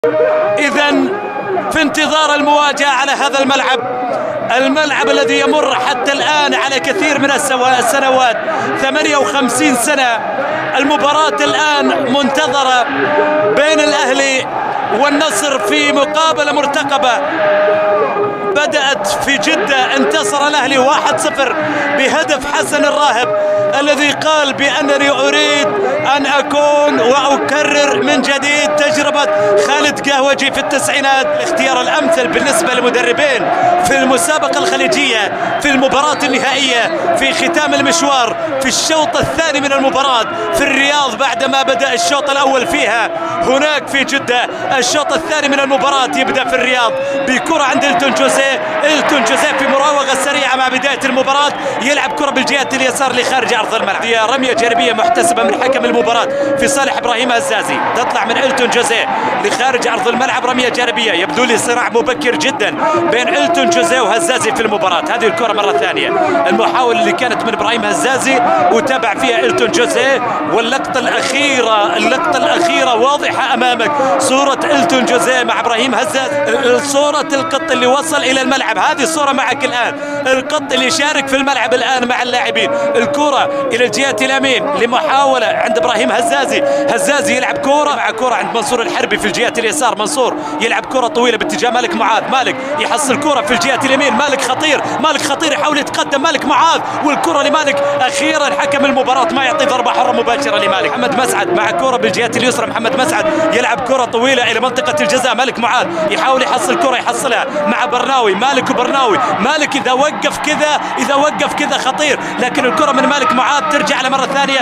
إذن في انتظار المواجهة على هذا الملعب الذي يمر حتى الآن على كثير من السنوات 58 سنة. المباراة الآن منتظرة بين الأهلي والنصر في مقابلة مرتقبة بدأت في جدة. انتصر الأهلي 1-0 بهدف حسن الراهب الذي قال بأنني أريد أن أكون وأكرر من جديد تجربة خالد قهوجي في التسعينات. الاختيار الأمثل بالنسبة للمدربين في المسابقة الخليجية في المباراة النهائية في ختام المشوار في الشوط الثاني من المباراة في الرياض بعدما بدأ الشوط الأول فيها هناك في جدة. الشوط الثاني من المباراة يبدأ في الرياض بكرة عند إلتون جوزيه في مراوغة سريعة مع بداية المباراة يلعب كرة بالجهة اليسار لخارج أرض الملعب. هي رمية جانبية محتسبة من حكم المباراة في صالح إبراهيم هزازي، تطلع من إلتون جوزيه لخارج أرض الملعب. رمية جانبية يبدو لي صراع مبكر جدا بين إلتون جوزيه وهزازي في المباراة. هذه الكرة مرة ثانية المحاولة اللي كانت من إبراهيم هزازي وتابع فيها إلتون جوزيه. واللقطة الأخيرة واضحة أمامك، صورة إلتون جوزيه مع إبراهيم هزازي، صورة القط اللي وصل إلى الملعب. هذه الصورة معك الآن، القط اللي شارك في الملعب الآن مع اللاعبين. الكرة إلى الجهة اليمين لمحاولة عند إبراهيم هزازي يلعب كرة مع كرة عند منصور الحربي في الجهة اليسار. منصور يلعب كرة طويلة باتجاه مالك معاذ، مالك يحصل كرة في الجهة اليمين، مالك خطير يحاول يتقدم مالك معاذ والكرة لمالك. أخيرا حكم المباراة ما يعطي ضربة حرة مباشرة لمالك. محمد مسعد مع كرة بالجهة اليسرى، محمد مسعد يلعب كرة طويلة إلى منطقة الجزاء. مالك معاذ يحاول يحصل كرة يحصلها مع برناوي، مالك وبرناوي. مالك إذا وقف كذا خطير، لكن الكرة من مالك معاذ ترجع على مرة ثانية.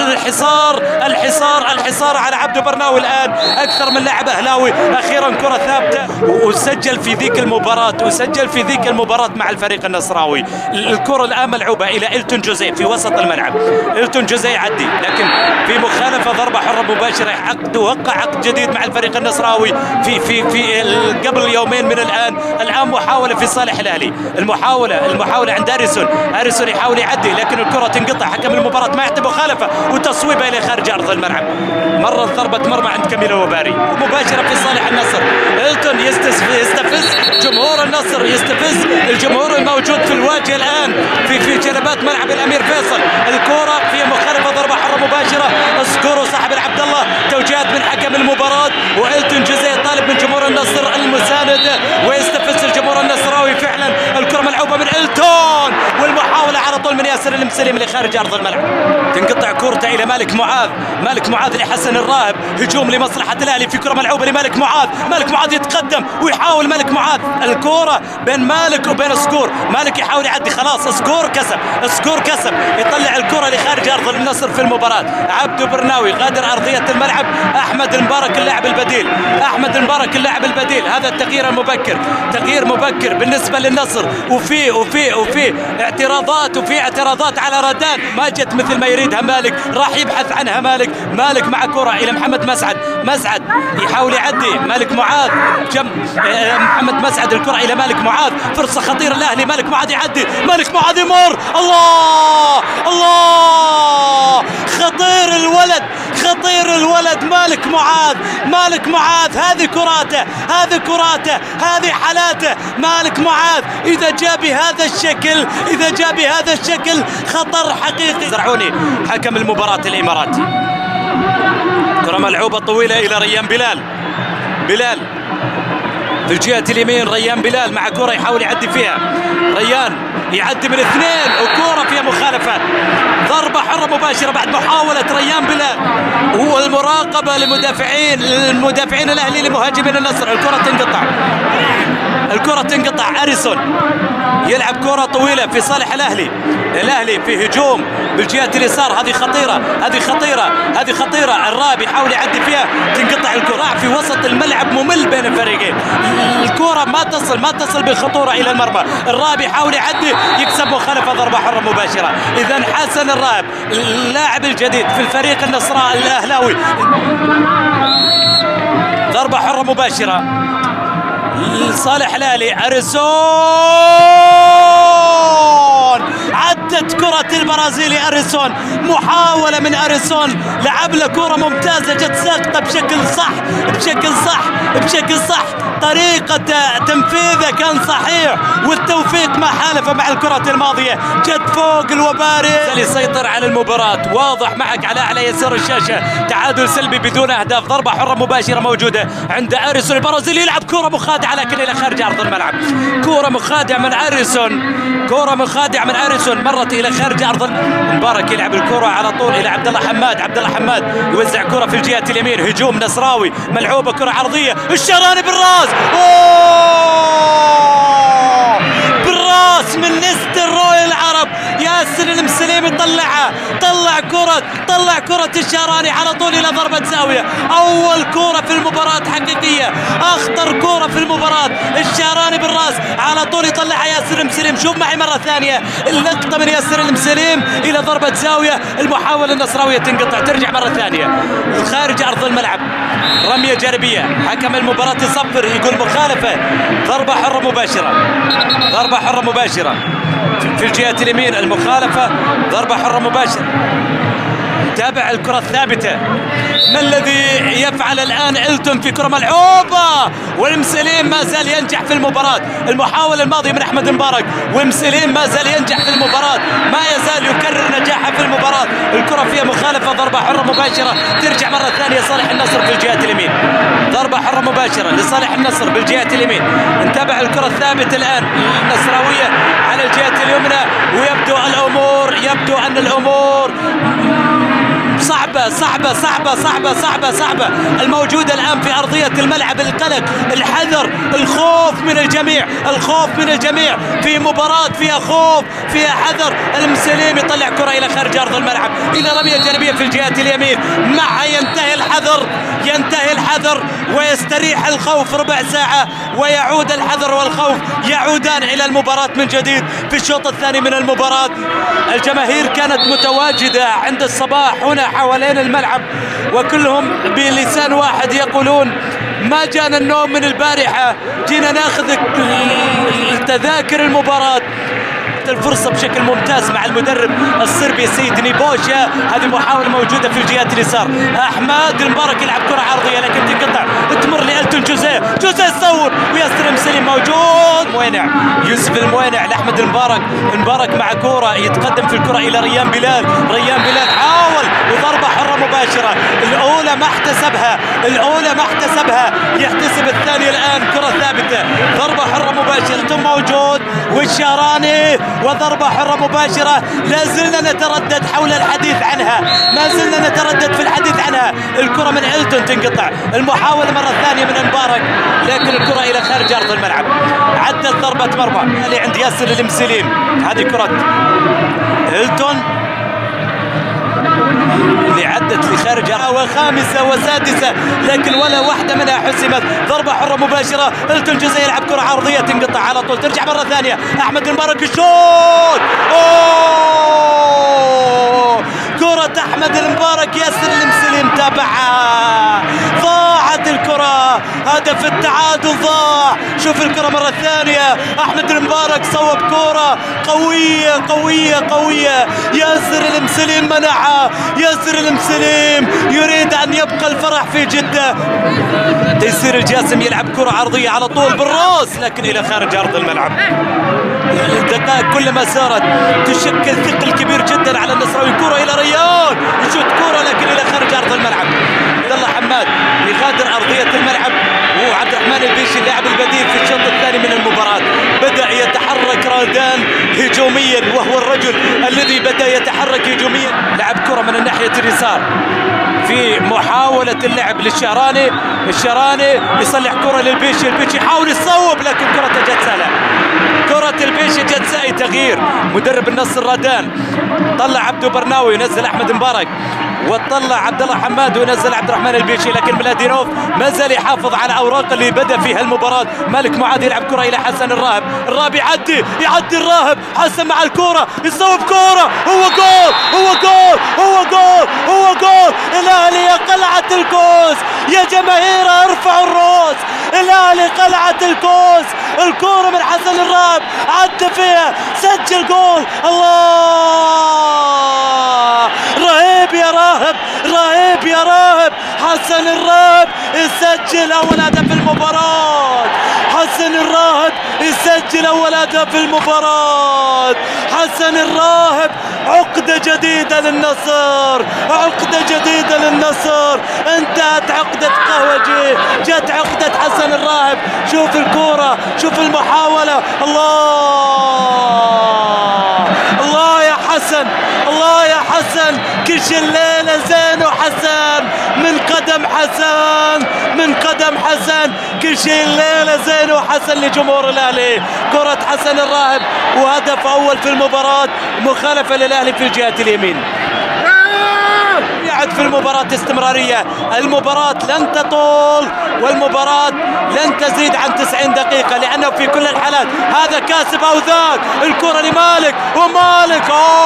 الحصار على عبده برناوي الآن أكثر من لاعب أهلاوي. أخيرا كرة ثابتة وسجل في ذيك المباراة مع الفريق النصراوي. الكرة الآن ملعوبة إلى إلتون جوزيه في وسط الملعب. إلتون جوزيه يعدي لكن في مخالفة ضربة حرة مباشرة. وقع عقد جديد مع الفريق النصراوي في قبل يومين من الآن محاولة في صالح الأهلي. المحاولة عند أريسون يحاول يعدي لكن الكرة تنقطع. حكم المباراة ما يعطي مخالفة وتصويبها إلى خارج أرض الملعب. مرت ضربة مرمى عند كميل الوباري مباشرة في صالح النصر. إلتون يستفز جمهور النصر، يستفز الجمهور الموجود في الواجهة الآن في جنبات ملعب الأمير فيصل. الكرة في مخالفة ضربة حرة مباشرة. سكورو صاحب العبد الله، توجيهات من حكم المباراة وإلتون جوزيه طالب من جمهور النصر المساندة ويستفز الجمهور النصراوي. فعلا الكرة ملعوبة من إلتون والمحاولة على طول من ياسر المسلم لخارج أرض الملعب. تنقطع كرته إلى مالك معاذ لحسن الراهب. هجوم لمصلحة الأهلي في كرة ملعوبة لمالك معاذ يتقدم ويحاول مالك معاذ. الكرة بين مالك وبين سكور، مالك يحاول يعدي خلاص. سكور كسب يطلع الكرة لخارج أرض النصر في المباراة. عبده برناوي غادر أرضية الملعب. أحمد المبارك اللاعب البديل. هذا التغيير المبكر، تغيير مبكر بالنسبة للنصر. وفي اعتراضات على ردان ما جت مثل ما يريدها مالك، راح يبحث عنها مالك مع كرة إلى محمد مسعد يحاول يعدي مالك معاذ محمد مسعد. الكرة إلى مالك معاذ، فرصة خطيرة الأهلي. مالك معاذ يعدي، مالك معاذ يمر. الله خطير الولد مالك معاذ. هذه كراته هذه حالاته. مالك معاذ إذا جاء بهذا الشكل خطر حقيقي. زرعوني حكم المباراة الإماراتي. كرة ملعوبة طويلة إلى ريان بلال في الجهة اليمين. ريان بلال مع كرة يحاول يعدي فيها. ريان يعدي من اثنين وكرة فيها مخالفة. ضربة حرة مباشرة بعد محاولة ريان بلال والمراقبة للمدافعين الأهلي لمهاجمين النصر. الكرة تنقطع. أريسون يلعب كرة طويلة في صالح الأهلي في هجوم بالجهة اليسار. هذه خطيرة. الراهب يحاول يعدي فيها، تنقطع الكرة في وسط الملعب. ممل بين الفريقين، الكرة ما تصل بالخطورة إلى المرمى. الراهب يحاول يعدي يكسب مخالفة ضربة حرة مباشرة. إذن حسن الراهب اللاعب الجديد في الفريق النصراء الأهلاوي. ضربة حرة مباشرة لصالح الأهلي. أريسون عدى عادت كرة البرازيلي أريسون، محاولة من أريسون، لعب له كرة ممتازة جت ساقطة بشكل صح، طريقة تنفيذه كان صحيح والتوفيق ما حالف مع الكرة الماضية، جت فوق الوباري يسيطر على المباراة. واضح معك على أعلى يسار الشاشة تعادل سلبي بدون أهداف، ضربة حرة مباشرة موجودة عند أريسون. البرازيلي يلعب كرة مخادعة لكن إلى خارج أرض الملعب، كرة مخادعة من أريسون، مرت إلى خارج أرض. مبارك يلعب الكرة على طول إلى عبد الله حماد يوزع كرة في الجهة اليمين، هجوم نصراوي، ملعوبة كرة عرضية، الشراني بالراس، بالراس من نستروي العرب، ياسر المسليمي طلع كرة الشراني على طول إلى ضربة زاوية. أول كرة في المباراة حقيقية، أخطر كرة في المباراة، الشراني بالراس على طول يطلعها ياسر المسليم. شوف معي مرة ثانية اللقطة من ياسر المسليم إلى ضربة زاوية، المحاولة النصراوية تنقطع، ترجع مرة ثانية خارج أرض الملعب، رمية جانبية، حكم المباراة يصفر يقول مخالفة، ضربة حرة مباشرة في الجهة اليمين، المخالفة ضربة حرة مباشرة. تابع الكرة الثابتة، ما الذي يفعل الآن إلتون في كرة ملعوبة، والمسليم ما زال ينجح في المباراة. المحاولة الماضية من أحمد مبارك، والمسليم ما زال ينجح في المباراة، ما يزال يكرر نجاحه في المباراة. الكرة فيها مخالفة، ضربة حرة مباشرة، ترجع مرة ثانية صالح النصر في الجهة اليمين، ضربة حرة مباشرة لصالح النصر بالجهة اليمين. نتابع الكرة الثابتة الآن النصراوية على الجهة اليمنى، ويبدو أن الأمور صعبة الموجودة الآن في أرضية الملعب. القلق، الحذر، الخوف من الجميع في مباراة فيها خوف فيها حذر. المسليم يطلع كرة إلى خارج أرض الملعب إلى رمية جانبية في الجهة اليمين، معها ينتهي الحذر ويستريح الخوف ربع ساعة، ويعود الحذر والخوف يعودان إلى المباراة من جديد في الشوط الثاني من المباراة. الجماهير كانت متواجدة عند الصباح هنا حوالين الملعب، وكلهم بلسان واحد يقولون ما جانا النوم من البارحة، جينا ناخذ تذاكر المباراة. الفرصة بشكل ممتاز مع المدرب الصربي سيد نيبوشا، هذه محاولة موجودة في الجهة اليسار، أحمد المبارك يلعب كرة عرضية لكن تنقطع، تمر لألتون جوزيه يصور، وياسر المسليم موجود، موينع، يوسف الموينع لأحمد المبارك مع كرة يتقدم في الكرة إلى ريان بلال حاول وضربة حرة مباشرة، الأولى ما احتسبها، يحتسب الثانية الآن، كرة ثابتة، ضربة حرة مباشرة موجود، والشاراني وضربة حرة مباشرة. لا زلنا نتردد حول الحديث عنها، في الحديث عنها. الكرة من إلتون تنقطع، المحاولة مرة ثانية من مبارك لكن الكرة إلى خارج أرض الملعب. عدت ضربة مرمى اللي عند ياسر المسليم، هذه كرة إلتون اللي عدت لخارج وخامسة وسادسة لكن ولا واحدة منها حسمت. ضربة حرة مباشرة، إلتون جوزيه يلعب كرة عرضية تنقطع على طول، ترجع مرة ثانية، أحمد المبارك الشوط، كرة أحمد المبارك، ياسر المسليم تابعها، ضاعت الكرة، هدف التعادل ضاع. شوف الكرة مرة ثانية، أحمد المبارك صوب كرة قوية، ياسر المسليم منعها، ياسر المسليم يريد أن يبقى الفرح في جدة. تيسير الجاسم يلعب كرة عرضية على طول بالراس لكن إلى خارج أرض الملعب. الدقائق كلما سارت تشكل ثقل كبير جدا على النصراوي. كرة إلى ريان، يشوت كرة لكن إلى خارج أرض الملعب. عبد الله حماد يغادر أرضية الملعب، وعبد الرحمن البيشي اللاعب البديل في الشوط الثاني من المباراة بدأ يتحرك رادان هجوميا، وهو الرجل الذي بدأ يتحرك هجوميا. لعب كرة من الناحية اليسار في محاولة اللعب للشهراني، الشهراني يصلح كرة للبيشي، البيشي يحاول يصوب لكن كرة جت سهلة، كرة البيشي جت سهلة. تغيير مدرب النصر رادان، طلع عبدو برناوي ينزل أحمد مبارك، وطلع عبد الله حماد ونزل عبد الرحمن البيشي، لكن ميلادينوف ما زال يحافظ على اوراق اللي بدا فيها المباراه. مالك معاذ يلعب كره الى حسن الراهب، الراهب يعدي الراهب، حسن مع الكره يصوب كره، هو جول. الاهلي يا قلعه الكوس، يا جماهير ارفعوا الراس، الاهلي قلعة الكوس. الكورة من حسن الراهب عدى فيها سجل جول. الله رهيب يا راهب، رهيب يا راهب. حسن الراهب يسجل اول هدف في المباراة. حسن الراهب يسجل اول هدف في المباراة. حسن الراهب عقدة جديدة للنصر، عقدة جديدة للنصر. انتهت عقدة قهوجي، جت عقدة حسن الراهب. شوف الكورة، شوف المحاولة. الله الله يا حسن، الله يا حسن. كش الليلة زين وحسن من قدم حسن، من قدم حسن. كش الليلة زين وحسن لجمهور الاهلي. كرة حسن الراهب وهدف اول في المباراة، مخالفة للاهلي في الجهة اليمين. يعد في المباراة استمرارية. المباراة لن تطول والمباراة لن تزيد عن 90 دقيقة، لأنه في كل الحالات هذا كاسب أو ذاك. الكرة لمالك ومالك.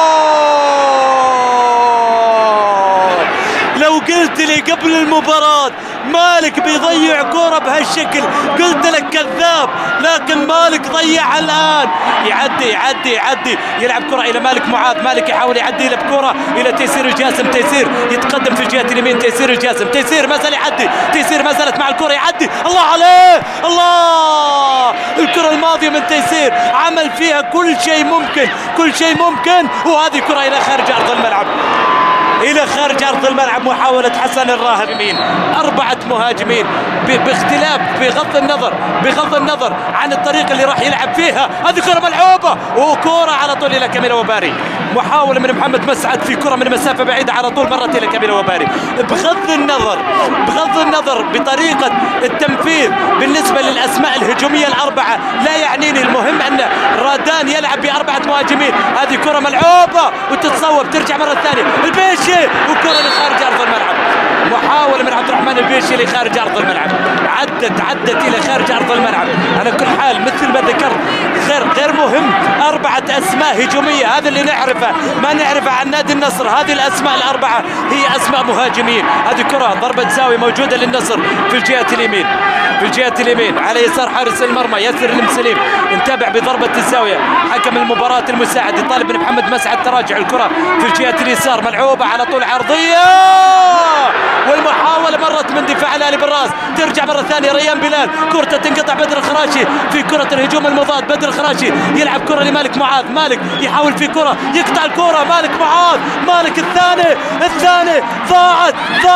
لو قلت لي قبل المباراة مالك بيضيع كرة بهالشكل قلت لك كذاب، لكن مالك ضيع الآن. يعدي يلعب كرة إلى مالك معاذ. مالك يحاول يعدي له بكرة إلى تيسير الجاسم. تيسير يتقدم في الجهة اليمين. تيسير الجاسم، تيسير ما زال يعدي. تيسير ما زالت مع الكرة يعدي. الله عليه، الله. الكرة الماضية من تيسير عمل فيها كل شيء ممكن، كل شيء ممكن. وهذه كرة إلى خارج أرض الملعب، إلى خارج أرض الملعب. محاولة حسن الراهب. مين 4 مهاجمين باختلاف، بغض النظر عن الطريقة اللي راح يلعب فيها. هذه كرة ملعوبة وكرة على طول إلى كاميلا وباري. محاولة من محمد مسعد في كرة من مسافة بعيدة على طول مرت إلى كاميلا وباري. بغض النظر بطريقة التنفيذ بالنسبة للأسماء الهجومية الأربعة لا يعنيني، المهم أن رادان يلعب ب4 مهاجمين. هذه كرة ملعوبة وتتصوب ترجع مرة ثانية. البيشي وكرة لخارج أرض الملعب. محاولة من عبد الرحمن البيشي لخارج أرض الملعب. عدت إلى خارج أرض الملعب. على كل حال مثل ما ذكرت غير مهم. 4 أسماء هجومية، هذا اللي نعرفه، ما نعرفه عن نادي النصر. هذه الأسماء الأربعة هي أسماء مهاجمين. هذه كرة ضربة زاوية موجودة للنصر في الجهة اليمين، في الجهة اليمين على يسار حارس المرمى ياسر المسليم. انتبع بضربة الزاوية حكم المباراة المساعد يطالب من محمد مسعد تراجع. الكرة في الجهة اليسار ملعوبة على طول عرضية، والمحاولة مرت من دفاع الاهلي بالراس. ترجع مرة ثانية ريان بلال. كرة تنقطع. بدر الخراشي في كرة الهجوم المضاد. بدر الخراشي يلعب كرة لمالك معاذ. مالك يحاول في كرة يقطع الكرة. مالك معاذ. مالك الثاني ضاعت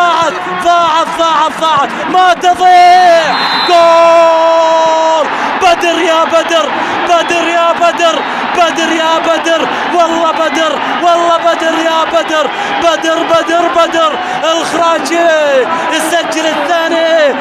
ما تضيع. جول بدر يا بدر، بدر يا بدر، بدر يا بدر، والله بدر، والله بدر يا بدر. بدر الخراشي يسجل الثاني.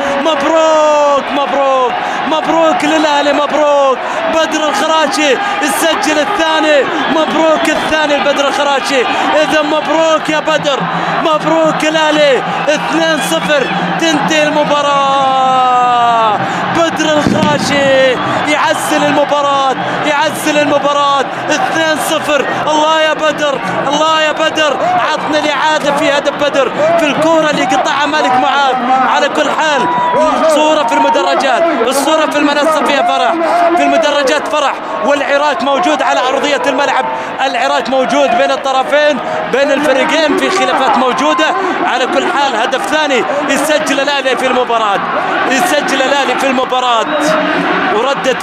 مبروك للاهلي، مبروك. بدر الخراشي يسجل الثاني. مبروك الثاني لبدر الخراشي. اذا مبروك يا بدر، مبروك الاهلي. 2-0 تنتهي المباراة. بدر الخراشي يعزل المباراة 2-0. الله يا بدر، الله يا بدر. عطنا الإعادة في هدف بدر في الكرة اللي قطعها مالك معاذ. على كل حال صورة في المدرجات، الصورة في المنصة فيها فرح، في المدرجات فرح، والعراك موجود على أرضية الملعب. العراك موجود بين الطرفين، بين الفريقين، في خلافات موجودة. على كل حال هدف ثاني يسجل الاهلي في المباراة، يسجل الاهلي في المباراة. وردة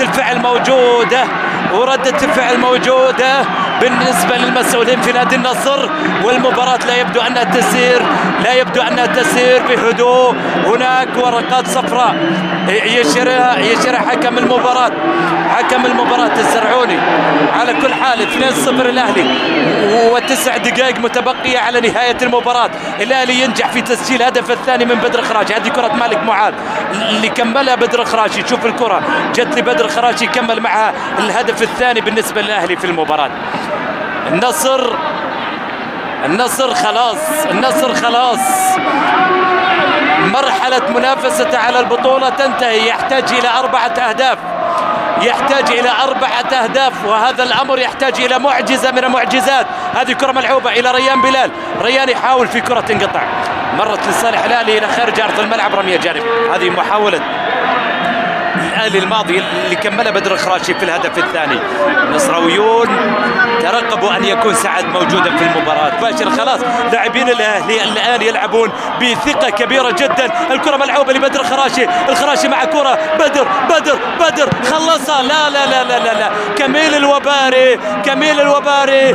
الفعل موجودة بالنسبة للمسؤولين في نادي النصر. والمباراة لا يبدو أنها تسير بهدوء. هناك ورقات صفراء يشرها حكم المباراة الزرعوني. على كل حال 2-0 الأهلي و9 دقائق متبقية على نهاية المباراة. الأهلي ينجح في تسجيل هدف الثاني من بدر الخراشي. هذه كرة مالك معاذ اللي كملها بدر الخراشي. شوف الكرة جت لبدر الخراشي كمل معها الهدف الثاني بالنسبة للأهلي في المباراة. النصر خلاص مرحلة منافسته على البطولة تنتهي. يحتاج إلى 4 أهداف، وهذا الأمر يحتاج إلى معجزة من المعجزات. هذه كرة ملعوبة إلى ريان بلال. ريان يحاول في كرة تنقطع، مرت لصالح الأهلي إلى خارج أرض الملعب، رمية جانب. هذه محاولة الاهلي الماضي اللي كمله بدر الخراشي في الهدف الثاني. النصراويون ترقبوا ان يكون سعد موجودا في المباراه مباشره. خلاص لاعبين الاهلي الان يلعبون بثقه كبيره جدا. الكره ملعوبه لبدر الخراشي، الخراشي مع كره بدر خلصها. لا لا لا لا لا, لا. كميل الوباري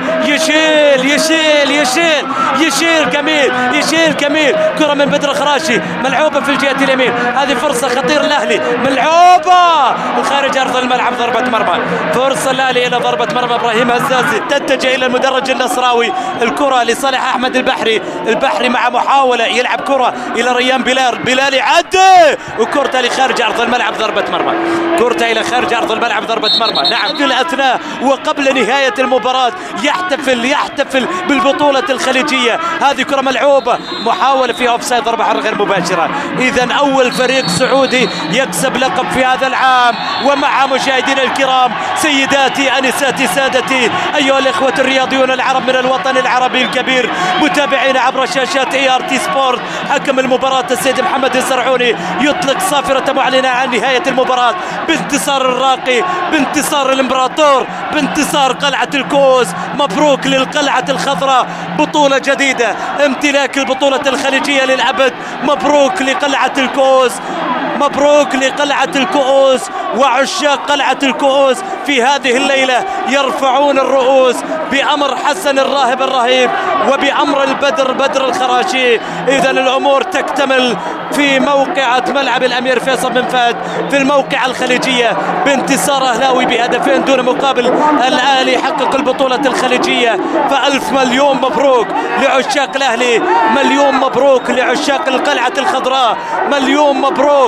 يشيل كميل كره من بدر الخراشي ملعوبه في الجهه اليمين. هذه فرصه خطيره الاهلي، ملعوبه خارج ارض الملعب، ضربه مرمى. فرصه الاهلي الى ضربه مرمى. ابراهيم هزازي تتجه الى المدرج النصراوي. الكره لصالح احمد البحري مع محاوله يلعب كره الى ريان بلال يعدي وكرته لخارج ارض الملعب، ضربه مرمى. كرته الى خارج ارض الملعب، ضربه مرمى. نعم، في الاثناء وقبل نهايه المباراه يحتفل بالبطوله الخليجيه. هذه كره ملعوبه، محاوله فيها اوفسايد، ضربه حره غير مباشره. اذا اول فريق سعودي يكسب لقب في هذا العام. ومع مشاهدينا الكرام، سيداتي انساتي سادتي، ايها الاخوه الرياضيون العرب من الوطن العربي الكبير، متابعين عبر شاشات ART سبورت، حكم المباراه السيد محمد الزرعوني يطلق صافره معلنه عن نهايه المباراه بانتصار الراقي، بانتصار الامبراطور، بانتصار قلعه الكوز. مبروك للقلعه الخضراء، بطوله جديده، امتلاك البطوله الخليجيه للابد. مبروك لقلعه الكوز، مبروك لقلعة الكؤوس. وعشاق قلعة الكؤوس في هذه الليلة يرفعون الرؤوس بأمر حسن الراهب الرهيب وبأمر بدر الخراشي. إذا الأمور تكتمل في موقعة ملعب الأمير فيصل بن فهد في الموقعة الخليجية بانتصار أهلاوي بهدفين دون مقابل. الأهلي يحقق البطولة الخليجية. فألف مليون مبروك لعشاق الأهلي، مليون مبروك لعشاق القلعة الخضراء، مليون مبروك.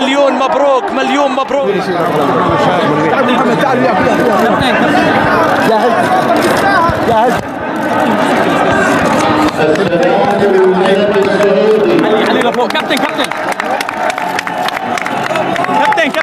تعال محمد، تعال وياك. جاهز. علي لفوق. كابتن